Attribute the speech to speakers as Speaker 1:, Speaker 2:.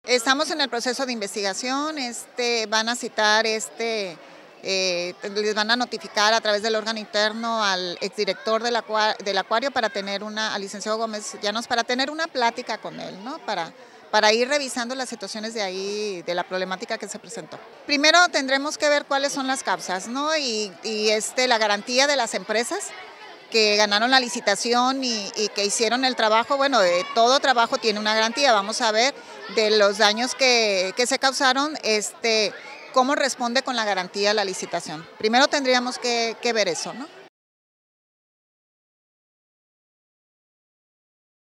Speaker 1: Estamos en el proceso de investigación, van a citar, les van a notificar a través del órgano interno al exdirector del acuario para tener al licenciado Gómez Llanos, para tener una plática con él, ¿no? Para ir revisando las situaciones de ahí, de la problemática que se presentó. Primero tendremos que ver cuáles son las causas, ¿no? Y la garantía de las empresas que ganaron la licitación y que hicieron el trabajo. Bueno, todo trabajo tiene una garantía. Vamos a ver de los daños que se causaron, cómo responde con la garantía la licitación. Primero tendríamos que ver eso, ¿no?